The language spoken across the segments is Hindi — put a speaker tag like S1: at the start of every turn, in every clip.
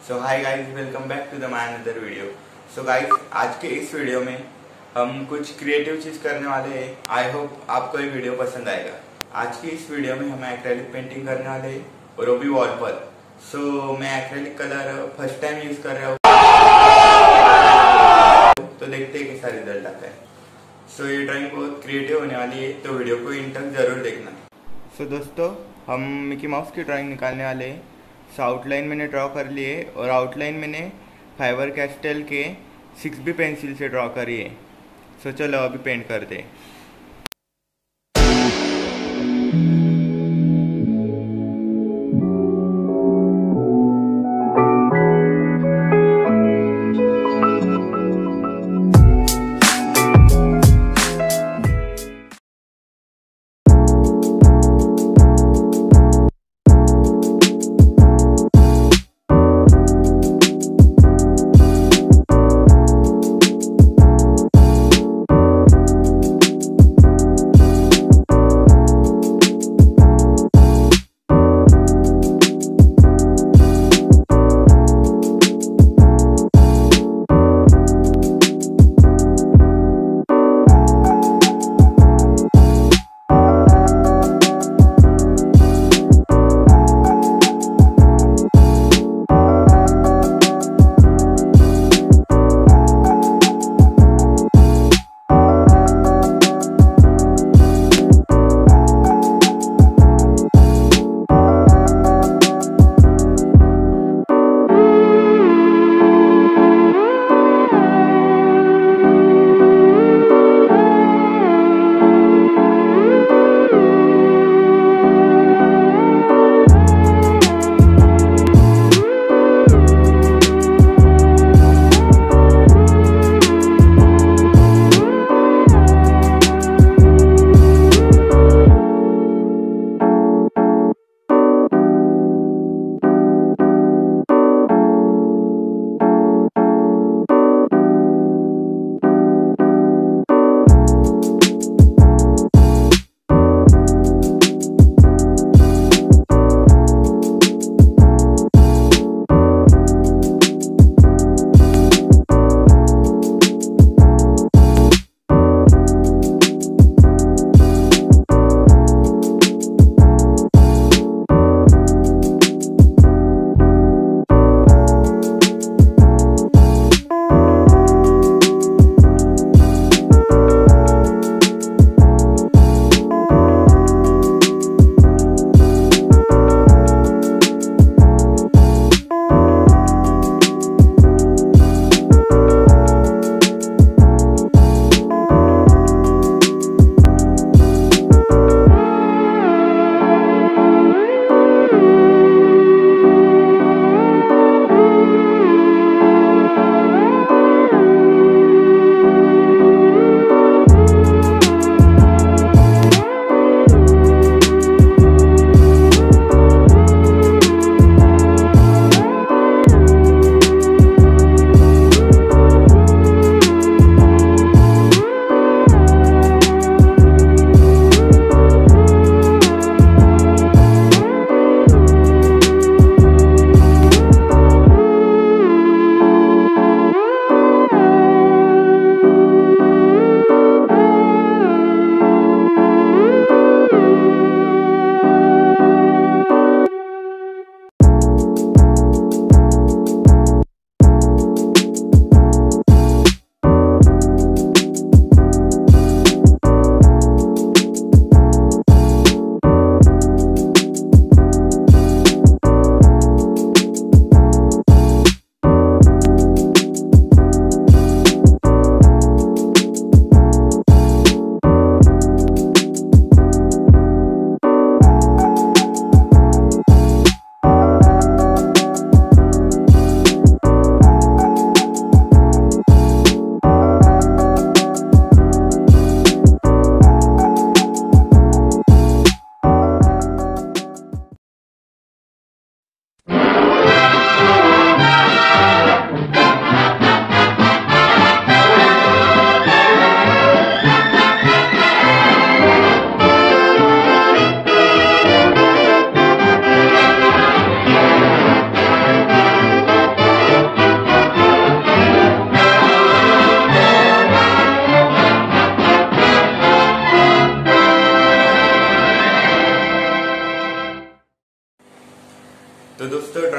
S1: So hi guys, welcome back to the my another video. So guys, आज के इस वीडियो में हम कुछ क्रिएटिव चीज़ करने वाले हैं। आई होप आपको ये वीडियो पसंद आएगा। आज की इस वीडियो में हम एक्रेलिक पेंटिंग करने वाले हैं और वो भी वॉल पर। सो मैं acrylic colour first time use कर रहा हूँ, तो देखते हैं कैसा रिजल्ट आता है। सो ये ड्राइंग बहुत क्रिएटिव होने वाली है, तो वीडियो को इन तक ज़रूर देखना। सो दोस्तों, हम मिकी माउस की ड्राइंग निकालने वाले हैं। सो आउटलाइन मैंने ड्रॉ कर लिए और आउटलाइन मैंने फाइबर कैस्टल के 6B पेंसिल से ड्रॉ करी है। सो चलो अभी पेंट कर दे।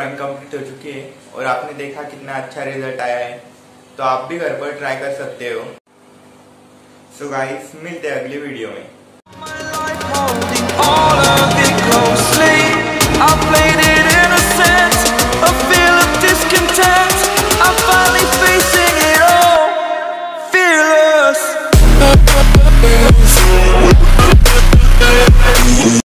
S1: ड्राइंग कंप्लीट हो चुकी है और आपने देखा कितना अच्छा रिजल्ट आया है, तो आप भी घर पर ट्राई कर सकते हो। सो गाइस, मिलते हैं अगली वीडियो में।